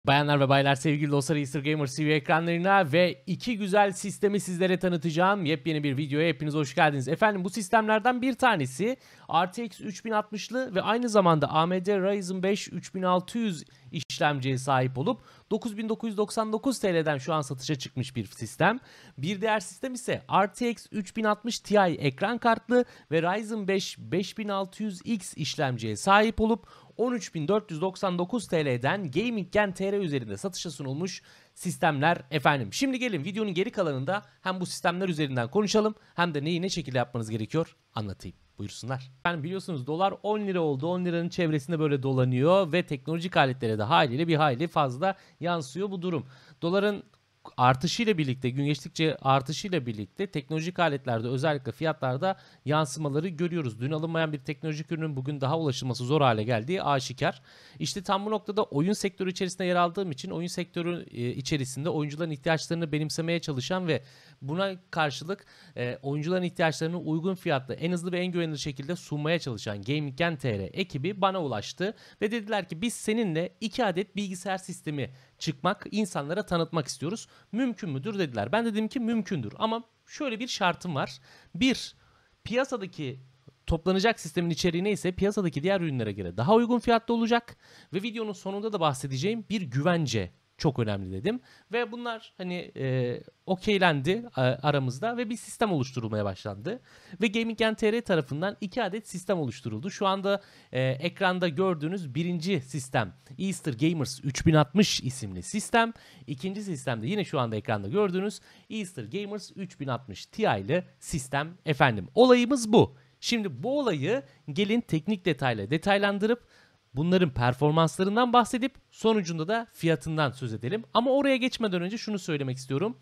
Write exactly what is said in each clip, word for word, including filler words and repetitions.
Bayanlar ve baylar, sevgili dostlar, Easter Gamer T V ekranlarına ve iki güzel sistemi sizlere tanıtacağım yepyeni bir videoya hepiniz hoş geldiniz. Efendim, bu sistemlerden bir tanesi R T X üç bin altmışlı ve aynı zamanda A M D Ryzen beş üç bin altı yüz işlemciye sahip olup dokuz bin dokuz yüz doksan dokuz T L'den şu an satışa çıkmış bir sistem. Bir diğer sistem ise R T X üç bin altmış Ti ekran kartlı ve Ryzen beş beş bin altı yüz X işlemciye sahip olup on üç bin dört yüz doksan dokuz T L'den Gaming.Gen T R üzerinde satışa sunulmuş sistemler efendim. Şimdi gelin videonun geri kalanında hem bu sistemler üzerinden konuşalım hem de neyi ne şekilde yapmanız gerekiyor anlatayım. Buyursunlar. Yani biliyorsunuz dolar on lira oldu. on liranın çevresinde böyle dolanıyor ve teknolojik aletlere de haliyle bir hayli fazla yansıyor bu durum. Doların artışıyla birlikte, gün geçtikçe artışıyla birlikte teknolojik aletlerde, özellikle fiyatlarda yansımaları görüyoruz. Dün alınmayan bir teknolojik ürünün bugün daha ulaşılması zor hale geldiği aşikar. İşte tam bu noktada oyun sektörü içerisinde yer aldığım için oyun sektörü içerisinde oyuncuların ihtiyaçlarını benimsemeye çalışan ve buna karşılık e, oyuncuların ihtiyaçlarını uygun fiyatla, en hızlı ve en güvenilir şekilde sunmaya çalışan Gaming.Gen T R ekibi bana ulaştı ve dediler ki biz seninle iki adet bilgisayar sistemi çıkmak, insanlara tanıtmak istiyoruz. Mümkün müdür dediler. Ben dedim ki mümkündür ama şöyle bir şartım var. Bir, piyasadaki toplanacak sistemin içeriği neyse piyasadaki diğer ürünlere göre daha uygun fiyatlı olacak ve videonun sonunda da bahsedeceğim bir güvence çok önemli dedim. Ve bunlar hani e, okeylendi e, aramızda ve bir sistem oluşturulmaya başlandı. Ve Gaming.Gen T R tarafından iki adet sistem oluşturuldu. Şu anda e, ekranda gördüğünüz birinci sistem Easter Gamers üç bin altmış isimli sistem. İkinci sistem de yine şu anda ekranda gördüğünüz Easter Gamers üç bin altmış Ti'li sistem efendim. Olayımız bu. Şimdi bu olayı gelin teknik detayla detaylandırıp bunların performanslarından bahsedip sonucunda da fiyatından söz edelim. Ama oraya geçmeden önce şunu söylemek istiyorum.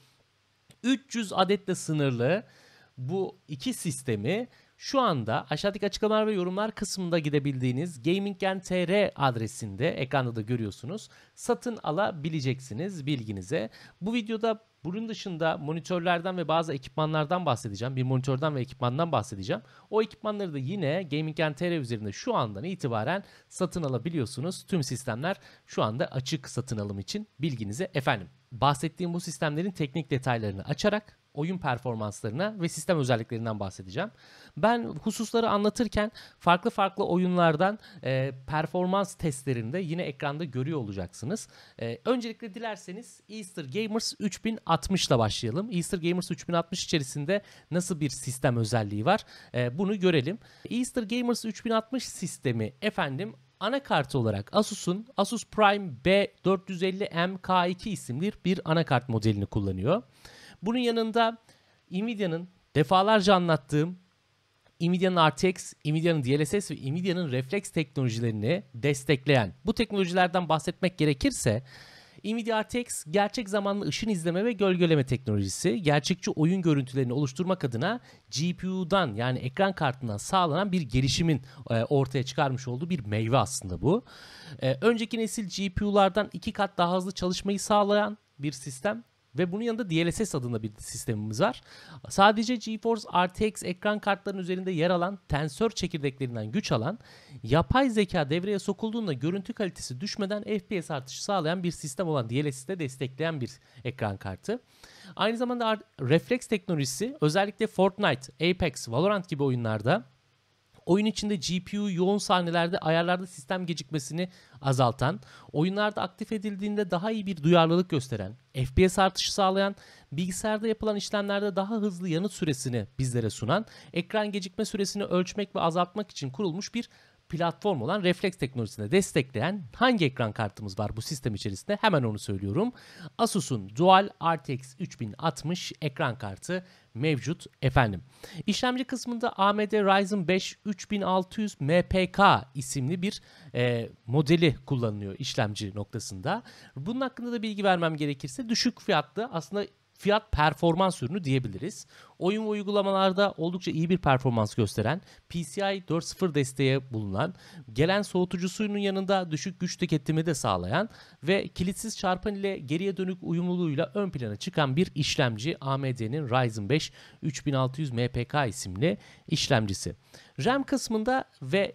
üç yüz adetle sınırlı bu iki sistemi şu anda aşağıdaki açıklamalar ve yorumlar kısmında gidebildiğiniz Gaming.Gen T R adresinde, ekranda da görüyorsunuz, satın alabileceksiniz bilginize. Bu videoda bunun dışında monitörlerden ve bazı ekipmanlardan bahsedeceğim. Bir monitörden ve ekipmandan bahsedeceğim. O ekipmanları da yine Gaming.Gen T R üzerinde şu andan itibaren satın alabiliyorsunuz. Tüm sistemler şu anda açık satın alım için bilginize efendim. Bahsettiğim bu sistemlerin teknik detaylarını açarak oyun performanslarına ve sistem özelliklerinden bahsedeceğim. Ben hususları anlatırken farklı farklı oyunlardan e, performans testlerinde yine ekranda görüyor olacaksınız. E, öncelikle dilerseniz Easter Gamers üç bin altmış ile başlayalım. Easter Gamers üç bin altmış içerisinde nasıl bir sistem özelliği var? E, bunu görelim. Easter Gamers üç bin altmış sistemi efendim anakartı olarak Asus'un Asus Prime B dört yüz elli M K iki isimli bir anakart modelini kullanıyor. Bunun yanında Nvidia'nın defalarca anlattığım Nvidia'nın R T X, Nvidia'nın D L S S ve Nvidia'nın Reflex teknolojilerini destekleyen bu teknolojilerden bahsetmek gerekirse Nvidia R T X gerçek zamanlı ışın izleme ve gölgeleme teknolojisi, gerçekçi oyun görüntülerini oluşturmak adına G P U'dan yani ekran kartından sağlanan bir gelişimin e, ortaya çıkarmış olduğu bir meyve aslında bu. E, önceki nesil G P U'lardan iki kat daha hızlı çalışmayı sağlayan bir sistem. Ve bunun yanında D L S S adında bir sistemimiz var. Sadece GeForce R T X ekran kartlarının üzerinde yer alan tensör çekirdeklerinden güç alan, yapay zeka devreye sokulduğunda görüntü kalitesi düşmeden F P S artışı sağlayan bir sistem olan D L S S'de destekleyen bir ekran kartı. Aynı zamanda Reflex teknolojisi özellikle Fortnite, Apex, Valorant gibi oyunlarda oyun içinde G P U yoğun sahnelerde ayarlarda sistem gecikmesini azaltan, oyunlarda aktif edildiğinde daha iyi bir duyarlılık gösteren, F P S artışı sağlayan, bilgisayarda yapılan işlemlerde daha hızlı yanıt süresini bizlere sunan, ekran gecikme süresini ölçmek ve azaltmak için kurulmuş bir platform olan Reflex teknolojisini destekleyen hangi ekran kartımız var bu sistem içerisinde? Hemen onu söylüyorum. Asus'un Dual R T X üç bin altmış ekran kartı mevcut efendim. İşlemci kısmında A M D Ryzen beş üç bin altı yüz M P K isimli bir e, modeli kullanılıyor işlemci noktasında. Bunun hakkında da bilgi vermem gerekirse düşük fiyatlı, aslında fiyat performans ürünü diyebiliriz. Oyun ve uygulamalarda oldukça iyi bir performans gösteren, P C I dört nokta sıfır desteği bulunan, gelen soğutucu suyunun yanında düşük güç tüketimi de sağlayan ve kilitsiz çarpan ile geriye dönük uyumluluğuyla ön plana çıkan bir işlemci A M D'nin Ryzen beş üç bin altı yüz M P K isimli işlemcisi. RAM kısmında ve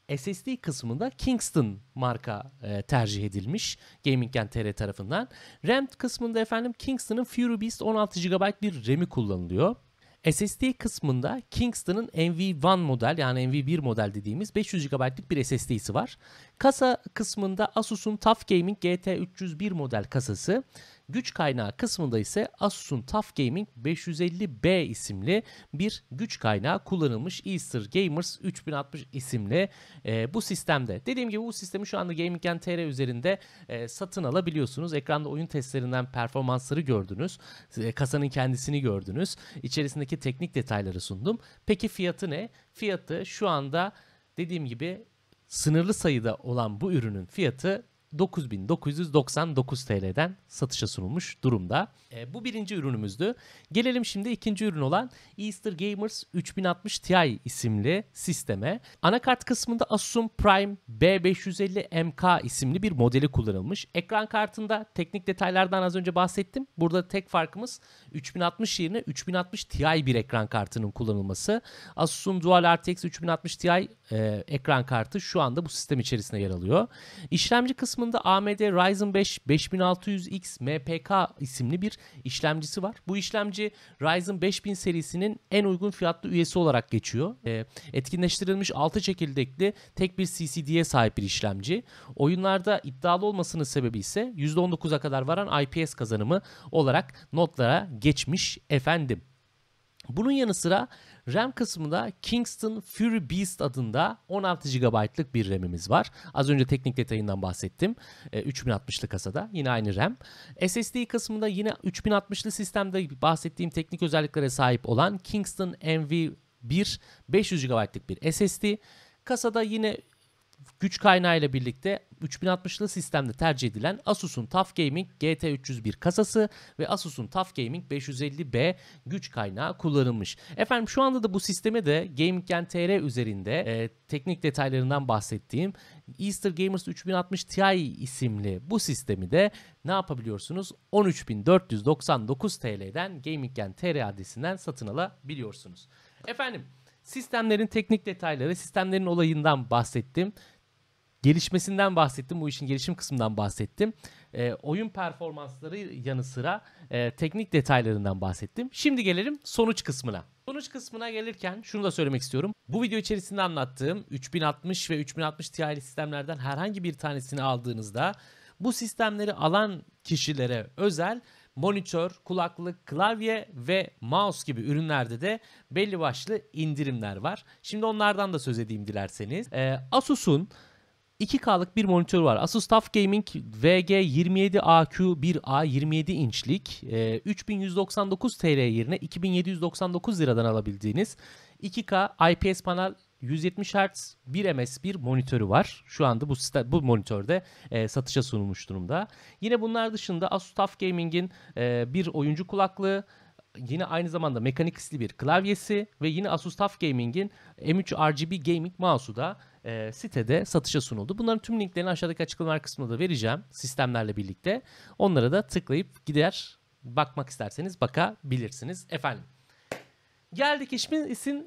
S S D kısmında Kingston marka e, tercih edilmiş Gaming.tr tarafından. RAM kısmında efendim Kingston'ın Fury Beast on altı gigabayt bir RAM'i kullanılıyor. S S D kısmında Kingston'ın M V bir model, yani M V bir model dediğimiz beş yüz gigabaytlık bir S S D'si var. Kasa kısmında Asus'un TUF Gaming G T üç yüz bir model kasası. Güç kaynağı kısmında ise Asus'un TUF Gaming beş yüz elli B isimli bir güç kaynağı kullanılmış. Easter Gamers üç bin altmış isimli e, bu sistemde. Dediğim gibi bu sistemi şu anda Gaming.tr üzerinde e, satın alabiliyorsunuz. Ekranda oyun testlerinden performansları gördünüz. E, kasanın kendisini gördünüz. İçerisindeki teknik detayları sundum. Peki fiyatı ne? Fiyatı şu anda dediğim gibi sınırlı sayıda olan bu ürünün fiyatı dokuz bin dokuz yüz doksan dokuz T L'den satışa sunulmuş durumda. E, bu birinci ürünümüzdü. Gelelim şimdi ikinci ürün olan Easter Gamers üç bin altmış Ti isimli sisteme. Anakart kısmında Asus'un Prime B beş yüz elli M K isimli bir modeli kullanılmış. Ekran kartında teknik detaylardan az önce bahsettim. Burada tek farkımız üç bin altmış yerine üç bin altmış Ti bir ekran kartının kullanılması. Asus'un Dual R T X üç bin altmış Ti e, ekran kartı şu anda bu sistem içerisinde yer alıyor. İşlemci kısmında A M D Ryzen beş beş bin altı yüz X M P K isimli bir işlemcisi var. Bu işlemci Ryzen beş bin serisinin en uygun fiyatlı üyesi olarak geçiyor. E, etkinleştirilmiş altı çekirdekli tek bir C C D'ye sahip bir işlemci. Oyunlarda iddialı olmasının sebebi ise yüzde on dokuza kadar varan I P S kazanımı olarak notlara geçmiş efendim. Bunun yanı sıra RAM kısmında Kingston Fury Beast adında on altı gigabaytlık bir RAM'imiz var. Az önce teknik detayından bahsettim. E, üç bin altmışlı kasada yine aynı RAM. S S D kısmında yine üç bin altmışlı sistemde bahsettiğim teknik özelliklere sahip olan Kingston M V bir beş yüz gigabaytlık bir S S D. Kasada yine güç kaynağı ile birlikte üç bin altmışlı sistemde tercih edilen Asus'un TUF Gaming G T üç yüz bir kasası ve Asus'un TUF Gaming beş yüz elli B güç kaynağı kullanılmış. Efendim şu anda da bu sisteme de Gaming.tr üzerinde e, teknik detaylarından bahsettiğim Easter Gamers üç bin altmış Ti isimli bu sistemi de ne yapabiliyorsunuz? on üç bin dört yüz doksan dokuz T L'den Gaming.tr adresinden satın alabiliyorsunuz. Efendim sistemlerin teknik detayları, sistemlerin olayından bahsettim. Gelişmesinden bahsettim. Bu işin gelişim kısmından bahsettim. E, oyun performansları yanı sıra e, teknik detaylarından bahsettim. Şimdi gelelim sonuç kısmına. Sonuç kısmına gelirken şunu da söylemek istiyorum. Bu video içerisinde anlattığım üç bin altmış ve üç bin altmış Ti'li sistemlerden herhangi bir tanesini aldığınızda bu sistemleri alan kişilere özel monitör, kulaklık, klavye ve mouse gibi ürünlerde de belli başlı indirimler var. Şimdi onlardan da söz edeyim dilerseniz. Ee, Asus'un iki K'lık bir monitörü var. Asus TUF Gaming V G yirmi yedi A Q bir A yirmi yedi inçlik e, üç bin yüz doksan dokuz T L yerine iki bin yedi yüz doksan dokuz liradan alabildiğiniz iki K I P S panel yüz yetmiş hertz bir M S bir monitörü var. Şu anda bu bu monitörde e, satışa sunulmuş durumda. Yine bunlar dışında Asus TUF Gaming'in e, bir oyuncu kulaklığı, yine aynı zamanda mekanikisli bir klavyesi ve yine Asus TUF Gaming'in M üç R G B Gaming mouse'u da e, sitede satışa sunuldu. Bunların tüm linklerini aşağıdaki açıklamalar kısmında da vereceğim sistemlerle birlikte. Onlara da tıklayıp gider bakmak isterseniz bakabilirsiniz efendim. Geldik işin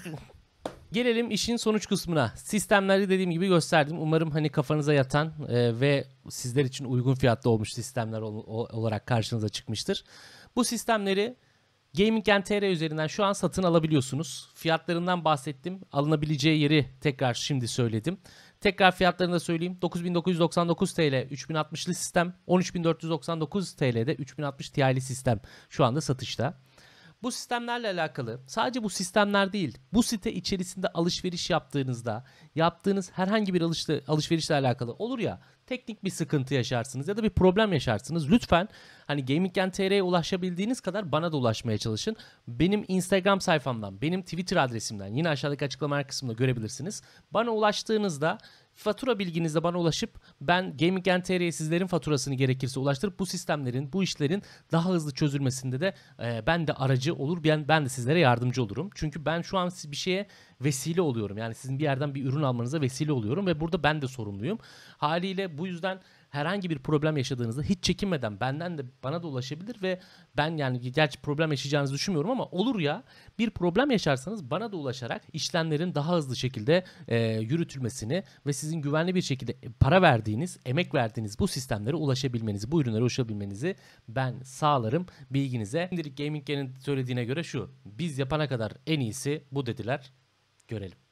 Gelelim işin sonuç kısmına. Sistemleri dediğim gibi gösterdim. Umarım hani kafanıza yatan e, ve sizler için uygun fiyatlı olmuş sistemler ol, olarak karşınıza çıkmıştır. Bu sistemleri Gaming.tr üzerinden şu an satın alabiliyorsunuz. Fiyatlarından bahsettim. Alınabileceği yeri tekrar şimdi söyledim. Tekrar fiyatlarını da söyleyeyim. dokuz bin dokuz yüz doksan dokuz T L üç bin altmışlı sistem, on üç bin dört yüz doksan dokuz T L'de üç bin altmış Ti'li sistem şu anda satışta. Bu sistemlerle alakalı sadece bu sistemler değil, bu site içerisinde alışveriş yaptığınızda yaptığınız herhangi bir alıştı, alışverişle alakalı olur ya, teknik bir sıkıntı yaşarsınız ya da bir problem yaşarsınız. Lütfen hani Gaming.tr'ye ulaşabildiğiniz kadar bana da ulaşmaya çalışın. Benim Instagram sayfamdan, benim Twitter adresimden yine aşağıdaki açıklamalar kısmında görebilirsiniz. Bana ulaştığınızda fatura bilginizle bana ulaşıp ben Gaming.tr'ye sizlerin faturasını gerekirse ulaştırıp bu sistemlerin, bu işlerin daha hızlı çözülmesinde de e, ben de aracı olur, ben, ben de sizlere yardımcı olurum. Çünkü ben şu an siz bir şeye vesile oluyorum. Yani sizin bir yerden bir ürün almanıza vesile oluyorum ve burada ben de sorumluyum. Haliyle bu yüzden herhangi bir problem yaşadığınızda hiç çekinmeden benden de bana da ulaşabilir ve ben yani gerçi problem yaşayacağınızı düşünmüyorum ama olur ya bir problem yaşarsanız bana da ulaşarak işlemlerin daha hızlı şekilde e, yürütülmesini ve sizin güvenli bir şekilde para verdiğiniz, emek verdiğiniz bu sistemlere ulaşabilmenizi, bu ürünlere ulaşabilmenizi ben sağlarım bilginize. Şimdilik Gaming'in söylediğine göre şu: biz yapana kadar en iyisi bu dediler. Görelim.